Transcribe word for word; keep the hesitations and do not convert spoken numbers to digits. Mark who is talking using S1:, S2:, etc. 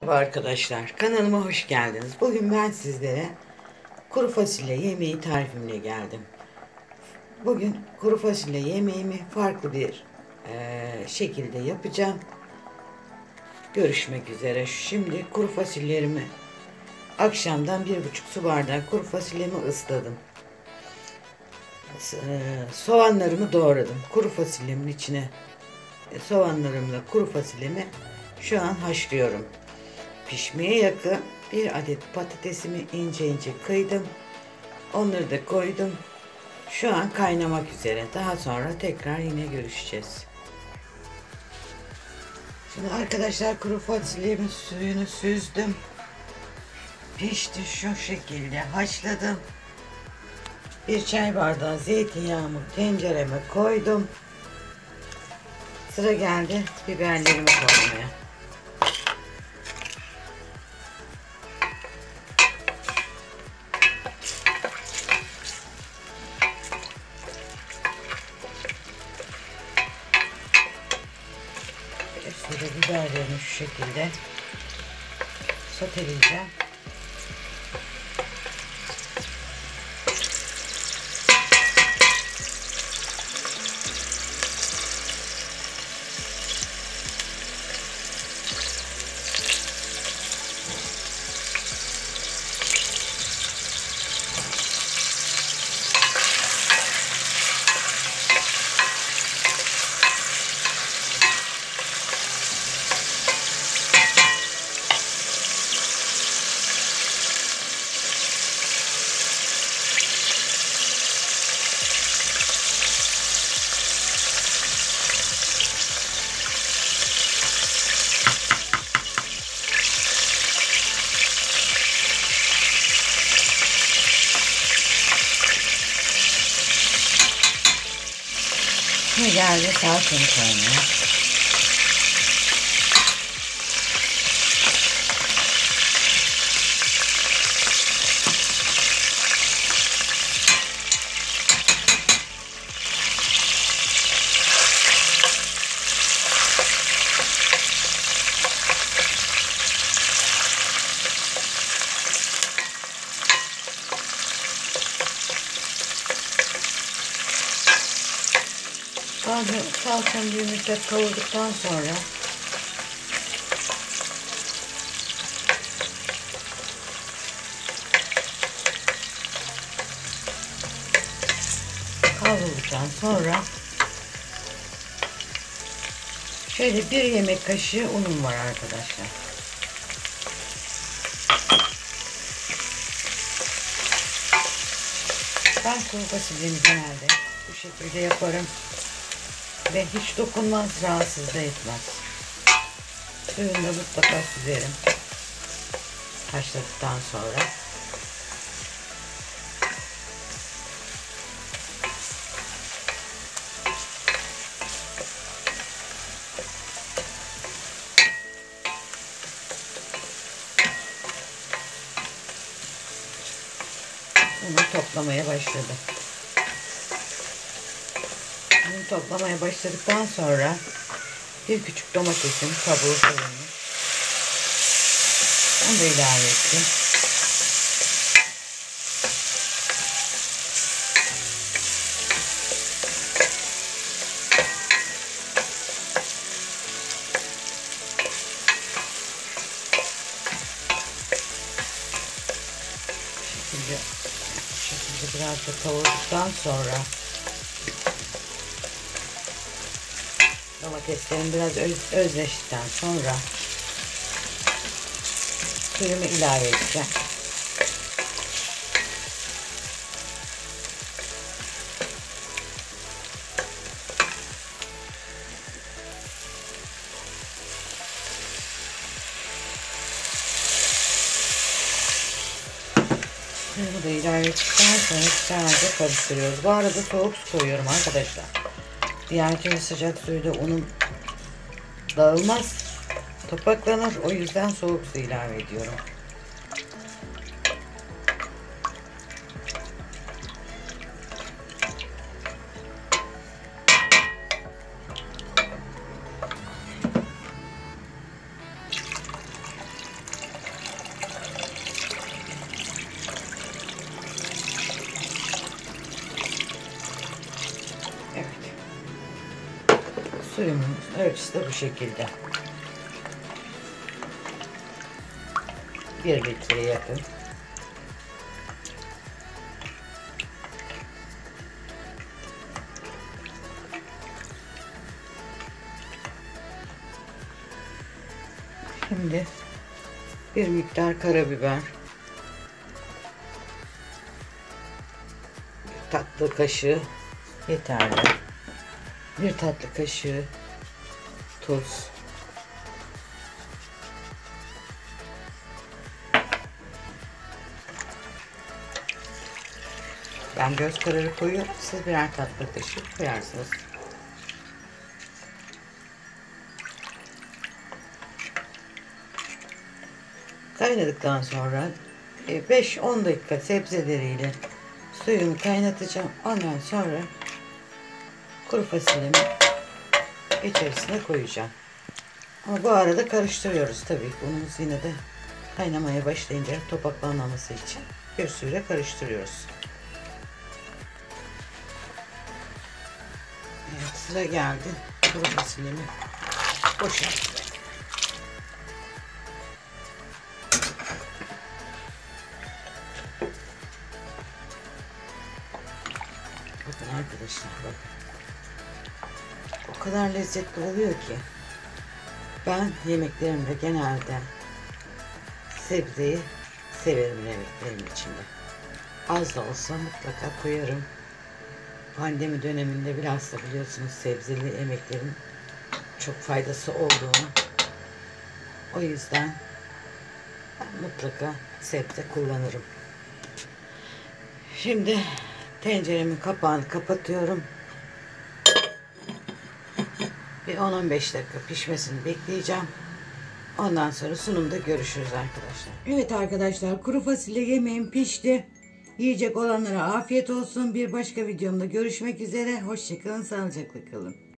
S1: Merhaba arkadaşlar, kanalıma hoş geldiniz. Bugün ben sizlere kuru fasulye yemeği tarifimle geldim. Bugün kuru fasulye yemeğimi farklı bir e, şekilde yapacağım. Görüşmek üzere. Şimdi kuru fasulyelerimi akşamdan bir buçuk su bardağı kuru fasulyemi ısladım. E, soğanlarımı doğradım. Kuru fasulyemin içine e, soğanlarımla kuru fasulyemi şu an haşlıyorum. Pişmeye yakın bir adet patatesimi ince ince kıydım. Onları da koydum. Şu an kaynamak üzere. Daha sonra tekrar yine görüşeceğiz. Şimdi arkadaşlar kuru fasulyemin suyunu süzdüm. Pişti, şu şekilde haşladım. Bir çay bardağı zeytinyağımı tencereme koydum. Sıra geldi biberlerimi koymaya. Şöyle biberlerimi şu şekilde soteleyeceğim. Şimdi geldi salçamı koymaya. Salçamı bir müddet kavurduktan sonra kavrulduktan sonra şöyle bir yemek kaşığı unum var arkadaşlar. Ben kuru fasulyemi genelde bu şekilde yaparım. Ve hiç dokunmaz, rahatsız da etmez. Suyunu da mutlaka süzerim. Haşladıktan sonra. Bunu toplamaya başladım. Bunu toplamaya başladıktan sonra bir küçük domatesin kabuğu soyulmuş. Onu da ilave ettim. Şekilde, şekilde biraz da kavurduktan sonra domateslerim biraz öz, özleştikten sonra suyumu ilave edeceğim. Suyumu da ilave ettikten sonra güzelce karıştırıyoruz. Bu arada soğuk su koyuyorum arkadaşlar. Diğer türlü sıcak suyla unum dağılmaz, topaklanır. O yüzden soğuk su ilave ediyorum. Suyumuz ölçüsü de bu şekilde. Bir litreye yakın. Şimdi bir miktar karabiber, bir tatlı kaşığı yeterli, bir tatlı kaşığı tuz, ben göz kararı koyuyorum, siz birer tatlı kaşığı koyarsınız. Kaynadıktan sonra beş on dakika sebzeleriyle suyunu kaynatacağım. Ondan sonra kuru fasulyemi içerisine koyacağım. Ama bu arada karıştırıyoruz tabii. Unumuz yine de kaynamaya başlayınca topaklanmaması için bir süre karıştırıyoruz. Evet, sıra geldi kuru fasulyemi boşaltacağım. Bakın arkadaşlar, bakın. O kadar lezzetli oluyor ki. Ben yemeklerimde genelde sebzeyi severim yemeklerim içinde. Az da olsa mutlaka koyarım. Pandemi döneminde biraz da biliyorsunuz sebzeli yemeklerin çok faydası olduğunu. O yüzden ben mutlaka sebze kullanırım. Şimdi tenceremin kapağını kapatıyorum. Bir on on beş dakika pişmesini bekleyeceğim. Ondan sonra sunumda görüşürüz arkadaşlar. Evet arkadaşlar, kuru fasulye yemeğim pişti. Yiyecek olanlara afiyet olsun. Bir başka videomda görüşmek üzere. Hoşça kalın, sağlıcakla kalın.